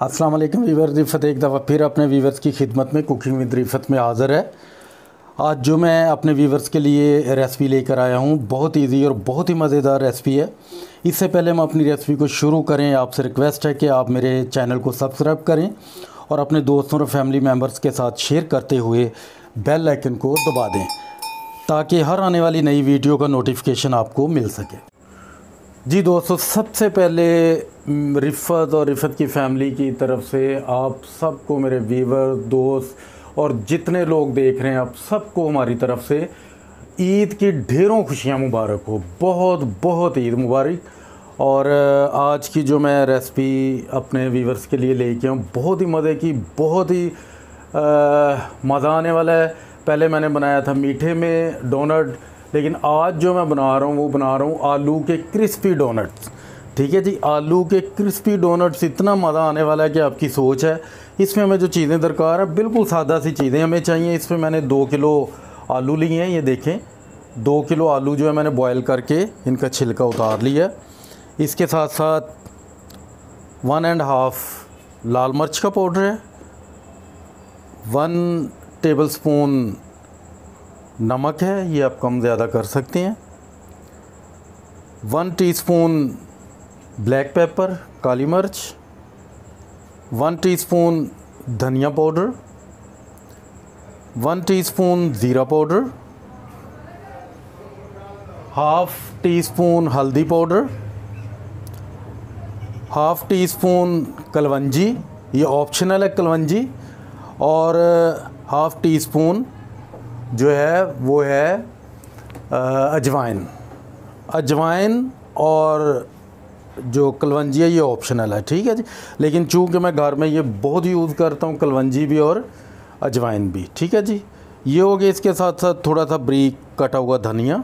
अस्सलाम वालेकुम वीवर्स, रिफ़त एक दफ़ा फिर अपने वीवर्स की खिदमत में कुकिंग विद रिफ़त में हाज़िर है। आज जो मैं अपने वीवर्स के लिए रेसिपी लेकर आया हूँ, बहुत इजी और बहुत ही मज़ेदार रेसिपी है। इससे पहले हम अपनी रेसिपी को शुरू करें, आपसे रिक्वेस्ट है कि आप मेरे चैनल को सब्सक्राइब करें और अपने दोस्तों और फैमिली मेम्बर्स के साथ शेयर करते हुए बेल आइकन को दबा दें ताकि हर आने वाली नई वीडियो का नोटिफिकेशन आपको मिल सके। जी दोस्तों, सबसे पहले रिफ़त और रिफ़त की फ़ैमिली की तरफ से आप सबको, मेरे व्यूवर, दोस्त और जितने लोग देख रहे हैं, आप सबको हमारी तरफ से ईद की ढेरों खुशियाँ मुबारक हो। बहुत बहुत ईद मुबारक। और आज की जो मैं रेसिपी अपने व्यूवर्स के लिए लेके आऊँ, बहुत ही मज़े की, बहुत ही मज़ा आने वाला है। पहले मैंने बनाया था मीठे में डोनट, लेकिन आज जो मैं बना रहा हूँ वो बना रहा हूँ आलू के क्रिस्पी डोनट्स। ठीक है जी, आलू के क्रिस्पी डोनट्स, इतना मज़ा आने वाला है कि आपकी सोच है। इसमें हमें जो चीज़ें दरकार है, बिल्कुल सादा सी चीज़ें हमें चाहिए। इसमें मैंने 2 किलो आलू लिए हैं, ये देखें। 2 किलो आलू जो है मैंने बॉयल करके इनका छिलका उतार लिया। इसके साथ साथ 1.5 लाल मिर्च का पाउडर है, 1 टेबलस्पून नमक है, ये आप कम ज़्यादा कर सकते हैं, 1 टीस्पून ब्लैक पेपर काली मिर्च, 1 टीस्पून धनिया पाउडर, 1 टीस्पून ज़ीरा पाउडर, हाफ़ टीस्पून हल्दी पाउडर, हाफ़ टीस्पून कलवंजी, ये ऑप्शनल है कलवंजी, और हाफ़ टीस्पून जो है वो है अजवाइन। अजवाइन और जो कलवंजी है ये ऑप्शनल है, ठीक है जी। लेकिन चूँकि मैं घर में ये बहुत यूज़ करता हूँ, कलवंजी भी और अजवाइन भी, ठीक है जी। ये हो गया। इसके साथ साथ थोड़ा सा बारीक कटा हुआ धनिया,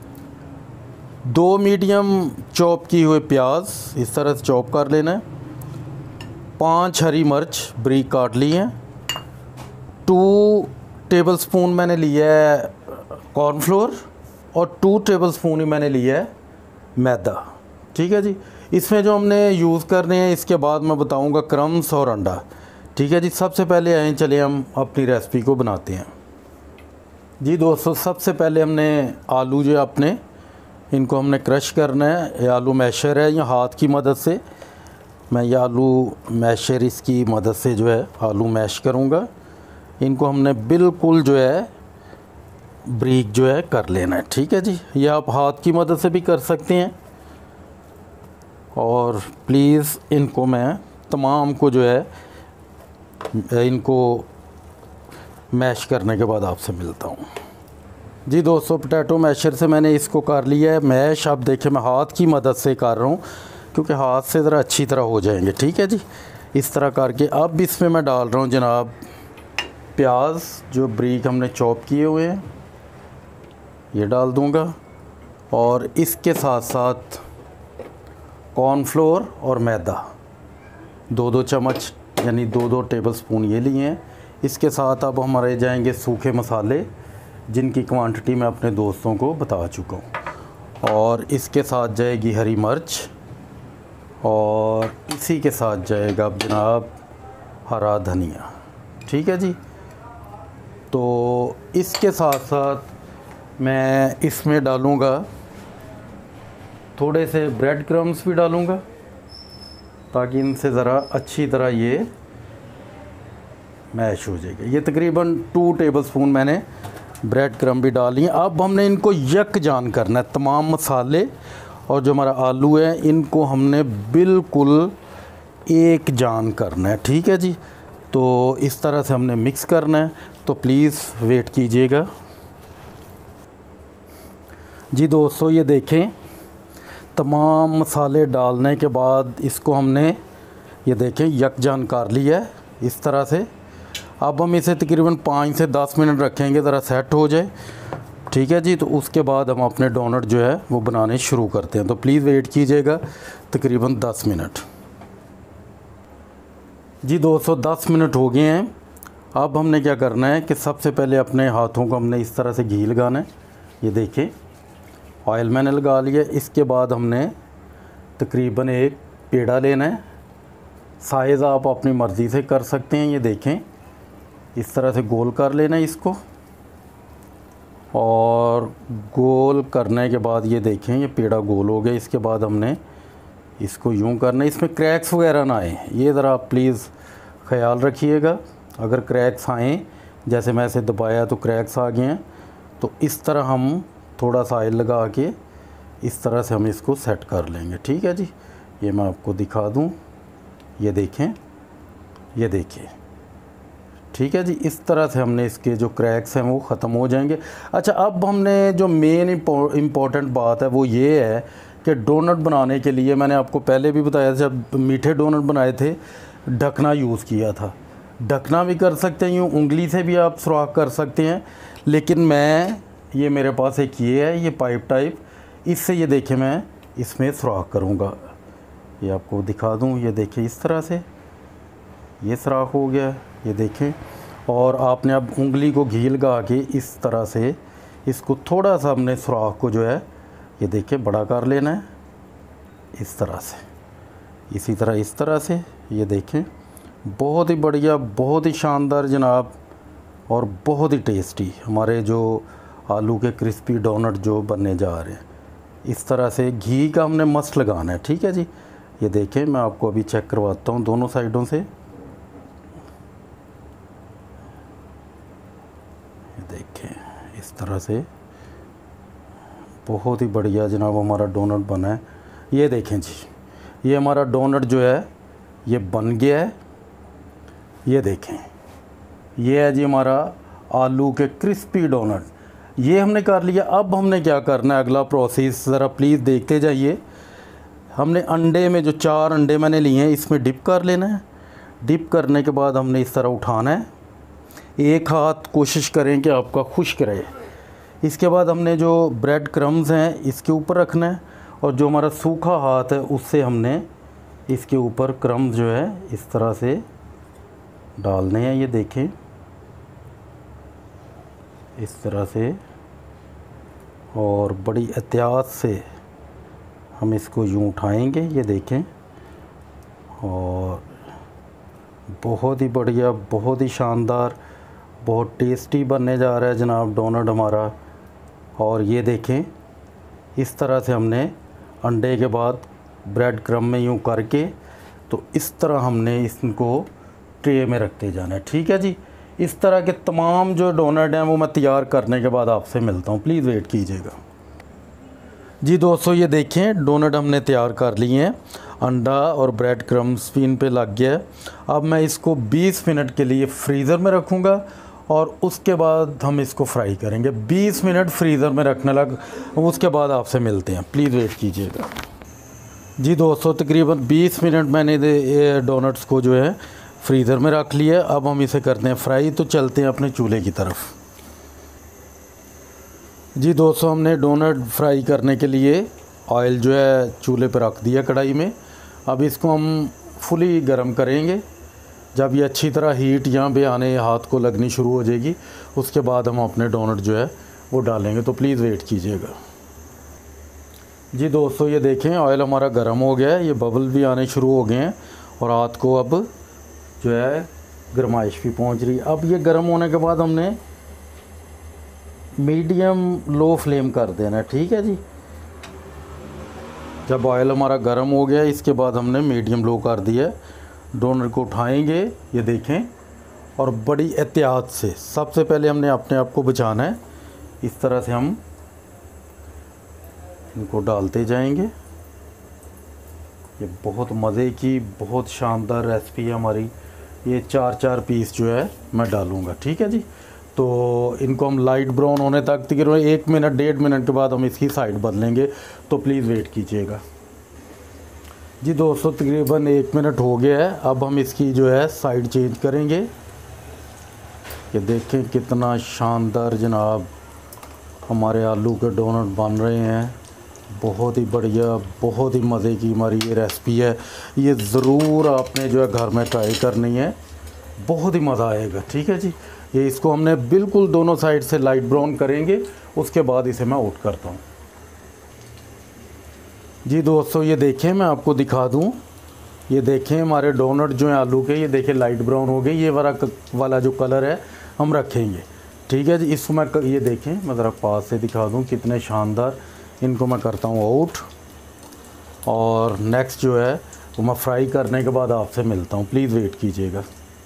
2 मीडियम चॉप किए हुए प्याज, इस तरह से चॉप कर लेना है, 5 हरी मिर्च बारीक काट ली हैं, 2 टेबलस्पून मैंने लिया है कॉर्नफ्लोर और 2 टेबलस्पून ही मैंने लिया है मैदा, ठीक है जी। इसमें जो हमने यूज़ करने हैं, इसके बाद मैं बताऊंगा क्रम्स और अंडा, ठीक है जी। सबसे पहले आए चले हम अपनी रेसिपी को बनाते हैं। जी दोस्तों, सबसे पहले हमने आलू जो अपने इनको हमने क्रश करना है। ये आलू मैशर है, या हाथ की मदद से मैं ये आलू मैशर, इसकी मदद से जो है आलू मैश करूँगा। इनको हमने बिल्कुल जो है ब्रीक जो है कर लेना है, ठीक है जी। ये आप हाथ की मदद से भी कर सकते हैं। और प्लीज़ इनको मैं तमाम को जो है इनको मैश करने के बाद आपसे मिलता हूँ। जी दोस्तों, पोटैटो मैशर से मैंने इसको कर लिया है मैश। आप देखें, मैं हाथ की मदद से कर रहा हूँ क्योंकि हाथ से ज़रा अच्छी तरह हो जाएंगे, ठीक है जी। इस तरह करके अब इसमें मैं डाल रहा हूँ जनाब प्याज जो ब्रीक हमने चॉप किए हुए हैं, ये डाल दूंगा। और इसके साथ साथ कॉर्नफ्लोर और मैदा 2-2 चम्मच, यानी 2-2 टेबलस्पून ये लिए हैं। इसके साथ अब हमारे जाएंगे सूखे मसाले, जिनकी क्वांटिटी मैं अपने दोस्तों को बता चुका हूँ। और इसके साथ जाएगी हरी मिर्च, और इसी के साथ जाएगा अब जनाब हरा धनिया, ठीक है जी। तो इसके साथ साथ मैं इसमें डालूँगा थोड़े से ब्रेड क्रम्स भी डालूँगा, ताकि इनसे ज़रा अच्छी तरह ये मैश हो जाएगा। ये तकरीबन 2 टेबलस्पून मैंने ब्रेड क्रम्ब भी डाली हैं। अब हमने इनको यकजान करना है, तमाम मसाले और जो हमारा आलू है इनको हमने बिल्कुल एक जान करना है, ठीक है जी। तो इस तरह से हमने मिक्स करना है, तो प्लीज़ वेट कीजिएगा। जी दोस्तों, ये देखें, तमाम मसाले डालने के बाद इसको हमने, ये देखें, यकजान कर लिया है इस तरह से। अब हम इसे तकरीबन 5 से 10 मिनट रखेंगे, ज़रा सेट हो जाए, ठीक है जी। तो उसके बाद हम अपने डोनट जो है वो बनाने शुरू करते हैं। तो प्लीज़ वेट कीजिएगा तकरीबन 10 मिनट। जी दोस्तों, 10 मिनट हो गए हैं। अब हमने क्या करना है कि सबसे पहले अपने हाथों को हमने इस तरह से घी लगाना है। ये देखिए, ऑयल मैंने लगा लिया। इसके बाद हमने तकरीबन एक पेड़ा लेना है, साइज़ आप अपनी मर्ज़ी से कर सकते हैं। ये देखें, इस तरह से गोल कर लेना इसको, और गोल करने के बाद ये देखें ये पेड़ा गोल हो गया। इसके बाद हमने इसको यूं करना है, इसमें क्रैक्स वगैरह ना आए, ये ज़रा आप प्लीज़ ख़याल रखिएगा। अगर क्रैक्स आएँ, जैसे मैं इसे दबाया तो क्रैक्स आ गए हैं, तो इस तरह हम थोड़ा सा ऑयल लगा के इस तरह से हम इसको सेट कर लेंगे। ठीक है जी, ये मैं आपको दिखा दूं, ये देखें, ये देखिए। ठीक है जी, इस तरह से हमने इसके जो क्रैक्स हैं वो ख़त्म हो जाएंगे। अच्छा, अब हमने जो मेन इम्पॉर्टेंट बात है वो ये है कि डोनट बनाने के लिए मैंने आपको पहले भी बताया था, जब मीठे डोनट बनाए थे ढकना यूज़ किया था। ढकना भी कर सकते हैं, यूँ उंगली से भी आप सुराख कर सकते हैं, लेकिन मैं ये मेरे पास एक ये है, ये पाइप टाइप, इससे ये देखें मैं इसमें सुराख करूँगा। ये आपको दिखा दूँ, ये देखिए इस तरह से ये सुराख हो गया, ये देखें। और आपने अब उंगली को घी लगा के इस तरह से इसको थोड़ा सा हमने सुराख को जो है ये देखें बड़ा कर लेना है, इस तरह से, इसी तरह इस तरह से। ये देखें, बहुत ही बढ़िया, बहुत ही शानदार जनाब, और बहुत ही टेस्टी हमारे जो आलू के क्रिस्पी डोनट जो बनने जा रहे हैं। इस तरह से घी का हमने मस्त लगाना है। ठीक है जी, ये देखें, मैं आपको अभी चेक करवाता हूँ दोनों साइडों से। ये देखें इस तरह से बहुत ही बढ़िया जनाब हमारा डोनट बना है। ये देखें जी, ये हमारा डोनट जो है ये बन गया है। ये देखें, ये है जी हमारा आलू के क्रिस्पी डोनट, ये हमने कर लिया। अब हमने क्या करना है, अगला प्रोसेस ज़रा प्लीज़ देखते जाइए। हमने अंडे में जो 4 अंडे मैंने लिए हैं इसमें डिप कर लेना है। डिप करने के बाद हमने इस तरह उठाना है, एक हाथ कोशिश करें कि आपका खुश्क रहे। इसके बाद हमने जो ब्रेड क्रम्स हैं इसके ऊपर रखना है, और जो हमारा सूखा हाथ है उससे हमने इसके ऊपर क्रम्स जो है इस तरह से डालने हैं। ये देखें इस तरह से, और बड़ी एहतियात से हम इसको यूँ उठाएंगे। ये देखें, और बहुत ही बढ़िया, बहुत ही शानदार, बहुत टेस्टी बनने जा रहा है जनाब डोनट हमारा। और ये देखें, इस तरह से हमने अंडे के बाद ब्रेड क्रम में यूँ करके, तो इस तरह हमने इसको ट्रे में रखते जाना है। ठीक है जी, इस तरह के तमाम जो डोनट हैं वो मैं तैयार करने के बाद आपसे मिलता हूँ, प्लीज़ वेट कीजिएगा जी। दोस्तों ये देखें, डोनट हमने तैयार कर लिए हैं, अंडा और ब्रेड क्रम्स भी इन पे लग गया है। अब मैं इसको 20 मिनट के लिए फ्रीज़र में रखूँगा, और उसके बाद हम इसको फ्राई करेंगे। 20 मिनट फ्रीज़र में रखने लग, उसके बाद आपसे मिलते हैं, प्लीज़ वेट कीजिएगा जी। दोस्तों तकरीबन 20 मिनट मैंने डोनट्स को जो है फ्रीज़र में रख लिया। अब हम इसे करते हैं फ्राई, तो चलते हैं अपने चूल्हे की तरफ जी। दोस्तों हमने डोनट फ्राई करने के लिए ऑयल जो है चूल्हे पर रख दिया कढ़ाई में। अब इसको हम फुली गर्म करेंगे। जब ये अच्छी तरह हीट यहाँ पे आने, हाथ को लगनी शुरू हो जाएगी, उसके बाद हम अपने डोनट जो है वो डालेंगे, तो प्लीज़ वेट कीजिएगा जी। दोस्तों ये देखें, ऑयल हमारा गर्म हो गया है, ये बबल भी आने शुरू हो गए हैं, और हाथ को अब जो है गर्माइश भी पहुंच रही है। अब ये गर्म होने के बाद हमने मीडियम लो फ्लेम कर देना। ठीक है जी, जब ऑयल हमारा गर्म हो गया इसके बाद हमने मीडियम लो कर दिया। डोनट को उठाएंगे, ये देखें, और बड़ी एहतियात से सबसे पहले हमने अपने आप को बचाना है। इस तरह से हम इनको डालते जाएंगे। ये बहुत मज़े की, बहुत शानदार रेसिपी है हमारी। ये 4-4 पीस जो है मैं डालूँगा। ठीक है जी, तो इनको हम लाइट ब्राउन होने तक, तकरीबन 1 मिनट 1.5 मिनट के बाद हम इसकी साइड बदलेंगे, तो प्लीज़ वेट कीजिएगा जी। दोस्तों तकरीबन 1 मिनट हो गया है, अब हम इसकी जो है साइड चेंज करेंगे। ये देखें कितना शानदार जनाब हमारे आलू के डोनट बन रहे हैं। बहुत ही बढ़िया, बहुत ही मज़े की हमारी ये रेसिपी है। ये ज़रूर आपने जो है घर में ट्राई करनी है, बहुत ही मज़ा आएगा। ठीक है जी, ये इसको हमने बिल्कुल दोनों साइड से लाइट ब्राउन करेंगे, उसके बाद इसे मैं आउट करता हूँ जी। दोस्तों ये देखें, मैं आपको दिखा दूँ, ये देखें हमारे डोनट जो हैं आलू के, ये देखें लाइट ब्राउन हो गए। ये वाला जो कलर है हम रखेंगे, ठीक है जी। इसको मैं ये देखें, मैं ज़रा पास से दिखा दूँ कितने शानदार। इनको मैं करता हूँ आउट, और नेक्स्ट जो है वो मैं फ्राई करने के बाद आपसे मिलता हूँ, प्लीज़ वेट कीजिएगा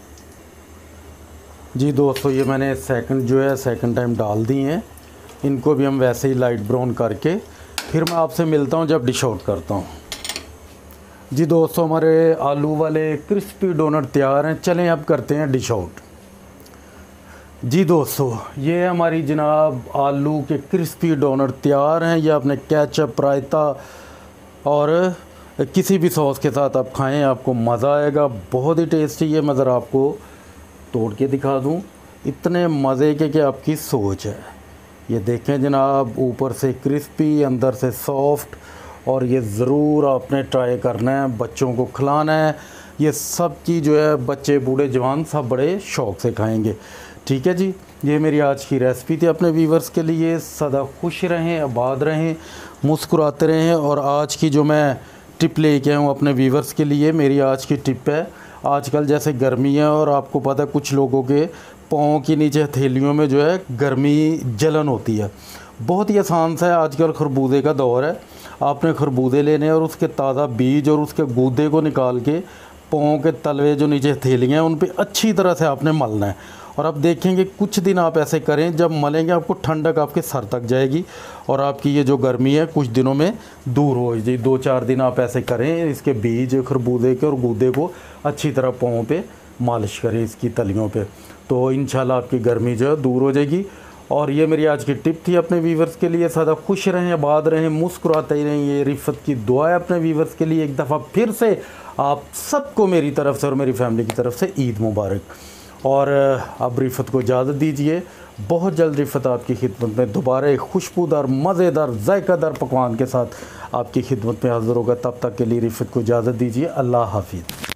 जी। दोस्तों ये मैंने सेकंड टाइम डाल दी हैं। इनको भी हम वैसे ही लाइट ब्राउन करके फिर मैं आपसे मिलता हूँ जब डिश आउट करता हूँ जी। दोस्तों हमारे आलू वाले क्रिस्पी डोनट तैयार हैं। चलें अब करते हैं डिश आउट जी। दोस्तों ये हमारी जनाब आलू के क्रिस्पी डोनट तैयार हैं। ये अपने केचप, रायता और किसी भी सॉस के साथ आप खाएं, आपको मज़ा आएगा। बहुत ही टेस्टी है। मैं ज़रा आपको तोड़ के दिखा दूं, इतने मज़े के कि आपकी सोच है। ये देखें जनाब, ऊपर से क्रिस्पी, अंदर से सॉफ्ट, और ये ज़रूर आपने ट्राई करना है, बच्चों को खिलाना है। ये सब की जो है बच्चे, बूढ़े, जवान सब बड़े शौक़ से खाएंगे, ठीक है जी। ये मेरी आज की रेसिपी थी अपने व्यूवर्स के लिए। सदा खुश रहें, आबाद रहें, मुस्कुराते रहें। और आज की जो मैं टिप लेके आया हूँ अपने व्यूवर्स के लिए, मेरी आज की टिप है, आजकल जैसे गर्मी है और आपको पता है कुछ लोगों के पाँव के नीचे हथेलियों में जो है गर्मी जलन होती है। बहुत ही आसान सा है, आजकल खरबूजे का दौर है। आपने खरबूजे लेने और उसके ताज़ा बीज और उसके गूदे को निकाल के पाँव के तलवे जो नीचे हथेलियाँ हैं उन पर अच्छी तरह से आपने मलना है। और आप देखेंगे कुछ दिन आप ऐसे करें, जब मलेंगे आपको ठंडक आपके सर तक जाएगी और आपकी ये जो गर्मी है कुछ दिनों में दूर हो जाएगी। 2-4 दिन आप ऐसे करें, इसके बीज खरबूजे के और गूदे को अच्छी तरह पाँव पे मालिश करें, इसकी तलियों पे, तो इंशाल्लाह आपकी गर्मी जो है दूर हो जाएगी। और ये मेरी आज की टिप थी अपने व्यूवर्स के लिए। सदा खुश रहें, आबाद रहें, मुस्कुराते ही रहें। ये रिफ़त की दुआ है अपने व्यूवर्स के लिए। एक दफ़ा फिर से आप सबको मेरी तरफ़ से और मेरी फैमिली की तरफ से ईद मुबारक। और अब रिफ़त को इजाज़त दीजिए। बहुत जल्द रिफ़त आपकी खिदमत में दोबारा एक खुशबूदार, मज़ेदार, जायकादार पकवान के साथ आपकी खिदमत में हाज़िर होगा। तब तक के लिए रिफ़त को इजाज़त दीजिए। अल्लाह हाफ़िज़।